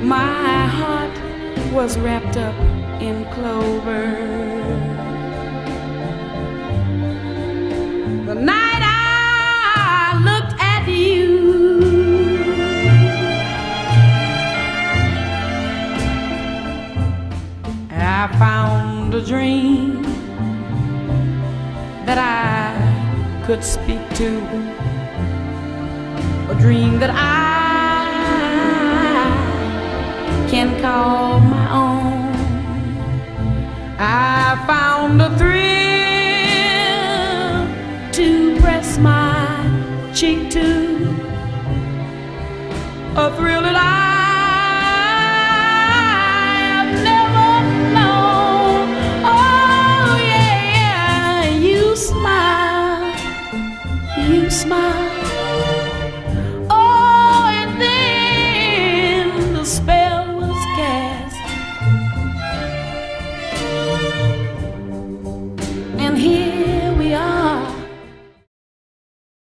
My heart was wrapped up in clover. The night I looked at you, I found a dream that I could speak to, a dream that I can call my own. I found a thrill to press my cheek to, a thrill